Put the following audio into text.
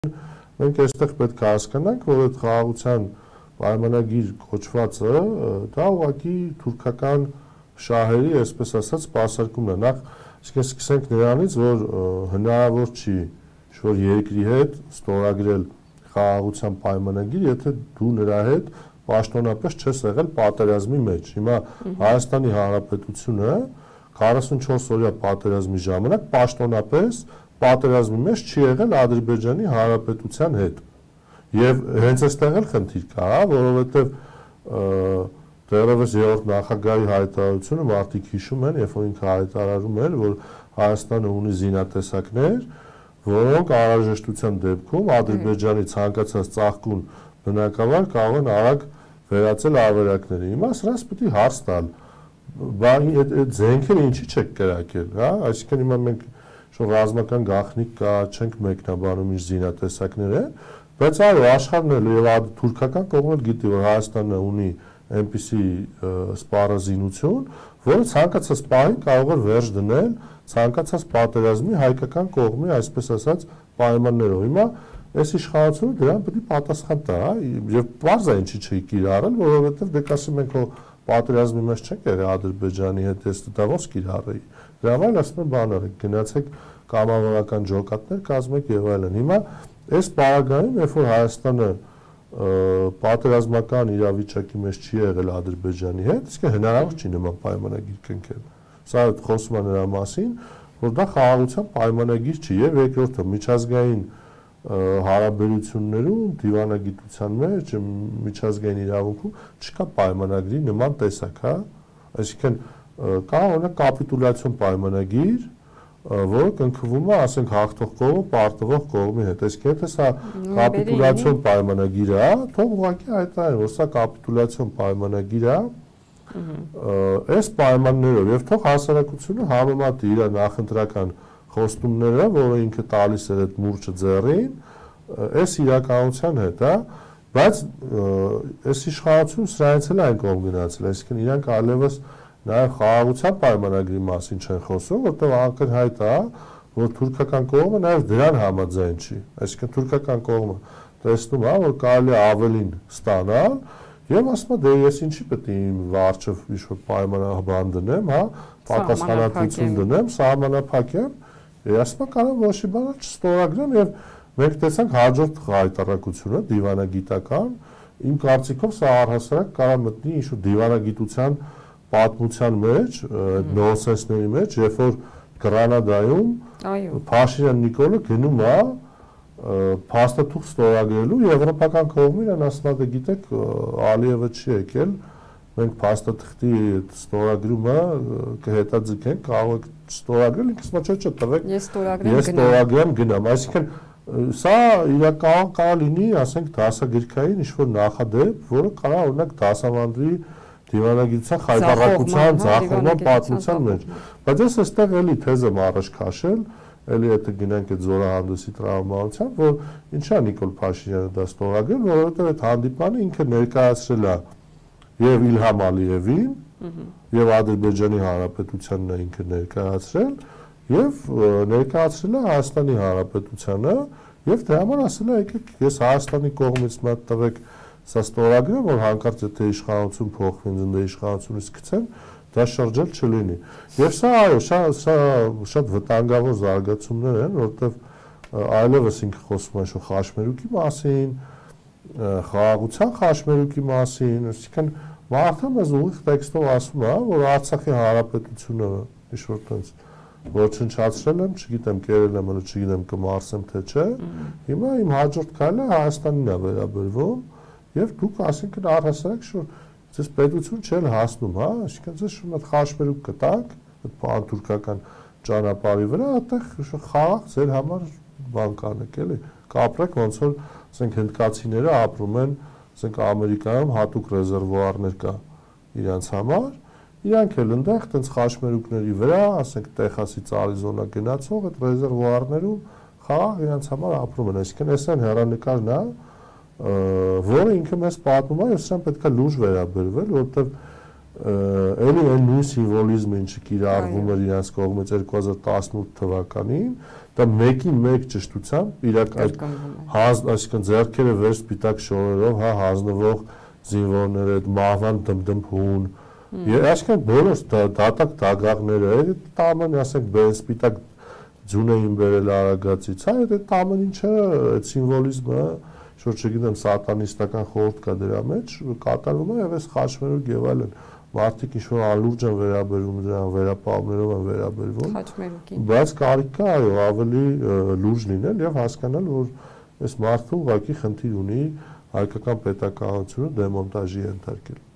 մենք այստեղ պետք է հասկանանք, որ այդ խաղաղության պայմանագիր կոչվածը դա ուղղակի թուրքական շահերի, այսպես ասած, սպասարկումն է։ Նախ սկսենք նրանից, որ հնարավոր չի ինչ-որ երկրի հետ ստորագրել խաղաղության պայմանագիր, եթե դու նրա հետ պաշտոնապես չես եղել պատերազմի մեջ։ Հիմա Հայաստանի Հանրապետությունը 44-օրյա պատերազմի ժամանակ պաշտոնապես պատերազմի մեջ չի եղել Ադրբեջանի Հանրապետության հետ։ Եվ հենց այստեղ էլ խնդիր կա, որովհետև դեռևս երրորդ նախագահի հայտարարությունը մարդիկ հիշում են, երբ որ ինքը հայտարարում էր, որ Հայաստանը ունի զինատեսակներ, որոնք անհրաժեշտության դեպքում Ադրբեջանի ցանկացած ծաղկուն բնակավար կարող են արագ վերածել ավերակների։ Հիմա սրանց պետք է հարց տալ, այդ զենքերը ինչի չեք կրակել, հա, այսինքն հիմա մենք ռազմական գաղտնիք կա, չենք մեկնաբանում իր զինատեսակներ են, բայց այո, աշխարհն էլ եւ թուրքական կողմը գիտի, որ Հայաստանը ունի այնպիսի սպառազինություն, որը ցանկացած պահի կարող է վերջ դնել ցանկացած պատերազմի հայկական կողմի, այսպես ասած, պայմաններով։ Հիմա այս իշխանությունը դրան պետք է պատասխան տա, եւ բարձ է ինչի չի կիրառել, որովհետեւ դե կասի մենք պատերազմի մեջ չենք եղել Ադրբեջանի հետ, ես դա ոնց կիրառեի։ Դրա համար ասում եմ բաներ, գնացեք կամավորական ջոկատներ կազմեք եւ այլն։ Հիմա այս պարագայում, երբ որ Հայաստանը պատերազմական իրավիճակի մեջ չի եղել Ադրբեջանի հետ, իսկ հնարավոր չի նման պայմանագիր կնքել։ Սա խոսում է նրա մասին, որ դա խաղաղության պայմանագիր չի եւ երկրորդը միջազգային հարաբերություններում, դիվանագիտության մեջ, միջազգային իրավունքում չկա պայմանագրի նման տեսակ, հա, այսինքն կա օրինակ կապիտուլյացիոն պայմանագիր, որը կնքվում է, ասենք, հաղթող կողմը պարտվող կողմի հետ։ Այսինքն եթե սա կապիտուլյացիոն պայմանագիր է, թող ուղղակի հայտարարեն, որ սա կապիտուլյացիոն պայմանագիր է, այս պայմաններով եւ թող հասարակությունը համեմատի իր նախընտրական խոստումները, որը ինքը տալիս էր այդ մուրճը ձեռին, այս իրականության հետ, հա, բայց այս իշխանությունը սրանից էլ այն կողմ գնացել, այսինքն իրանք այլևս նաև խաղաղության պայմանագրի մասին չեն խոսում, որտեղ ակնհայտ է, որ թուրքական կողմը նաև դրան համաձայն չի, այսինքն թուրքական կողմը տեսնում է, որ կարելի է ավելին ստանալ եւ ասում է դե ես ինչի պետք է իմ վարչով ինչ-որ պայմանաբան դնեմ, հա, պատասխանատվություն դնեմ, սահմանափակեմ, ասում է կարող ոչ մի բան չստորագրեմ եւ մենք տեսանք հաջորդ հայտարարությունը դիվանագիտական, իմ կարծիքով սա առհասարակ կարող մտնի ինչ-որ դիվանագիտության պատմության մեջ, նոնսենսների մեջ, երբ որ Գրանադայում Փաշինյան Նիկոլը գնում է փաստաթուղթ ստորագրելու եվրոպական կողմին ասում է գիտեք Ալիևը չի եկել, մենք փաստաթղթի ստորագրումը կհետաձգենք, կարող եք ստորագրել, ինքս մոչ չտվեք, ես ստորագրեմ գնամ, այսինքն սա իրական կարող լինի, ասենք, դասագրքային ինչ-որ նախադեպ, որը կարող օրինակ դասավանդի դիվանագիտության խայտառակության, ձախողման պատմության մեջ, բայց ես այստեղ էլի թեզ եմ առաջ քաշել, էլի եթե գնանք այդ զորահանդեսի տրամաբանությամբ, որ ինչա Նիկոլ Փաշինյանը դա ստորագրել, որովհետև այդ հանդիպանը ինքը ներկայացրել է եւ Իլհամ Ալիևին, եւ Ադրբեջանի Հանրապետությանն է ինքը ներկայացրել, եւ ներկայացրել է Հայաստանի Հանրապետությանը, եւ դրա համար ասել է եկեք ես Հայաստանի կողմից մատ տվեք սա ստորագրեմ, որ հանկարծ եթե իշխանություն փոխվի, ինձ իշխանությունից գցեն, դա շրջել չլինի։ Եվ սա այո, սա շատ վտանգավոր զարգացումներ են, որովհետև այլևս ինքը խոսում է շո խաշմերուկի մասին, խաղաղության խաշմերուկի մասին, այսինքն մարդը մեզ ուղիղ տեքստով ասում է, որ Արցախի Հանրապետությունը ինչ-որ տենց ոչնչացրել եմ, չգիտեմ, կերել եմ, հələ չգիտեմ կմարսեմ թե չէ, հիմա իմ հաջորդ քայլը Հայաստանին է վերաբերվում, եւ դուք ասենք առհասարակ շուտ ձեզ պետություն չել հասնում, հա, այսինքն ձեզ շուտ խաշմերուկ կտակ, այդ պանթուրքական ճանապարհի վրա, այդտեղ խաղաղ ձեր համար բան կանեք, էլի, կապրեք ոնց որ ասենք հնդկացիները ապրում են, ասենք Ամերիկայում հատուկ ռեզերվուարներ կա իրանց համար, իրանք էլ այնտեղ տենց խաշմերուկների վրա, ասենք Տեխասից Արիզոնա գնացող այդ ռեզերվուարներում խաղաղ իրանց համար ապրում են, այսինքն այսան հեռանկարն է, որը ինքը մեզ պատմում է, եւ սրան պետք է լուրջ վերաբերվել, որովհետեւ էլի այն նույն սիմվոլիզմը ինչը կիրառվում էր իրանց կողմից 2018 թվականին, դա մեկին մեկ ճշտությամբ իրակ այսինքն ձեռքերը վեր սպիտակ շորերով, հա, հանձնվող զինվորները, այդ մահվան դմդմփուն, այսինքն բոլոր դատակ դագաղները, այդ ամեն ասենք սպիտակ ձուն էին բերել Արագածից, հա, այդ ամեն ինչը, այդ սիմվոլիզմը, շուտ չգիտեմ, սատանիստական խորհուրդ կա դրա մեջ, կատարվում է եւ այս խաչմերուկ եւ այլն մարդիկ ինչ-որ անլուրջ են վերաբերվում դրան, վերապահումներով են վերաբերվում, բայց կարիք կա այո ավելի լուրջ լինել եւ հասկանալ, որ այս մարդը ուղղակի խնդիր ունի հայկական պետականությունը դեմոնտաժի ենթարկել։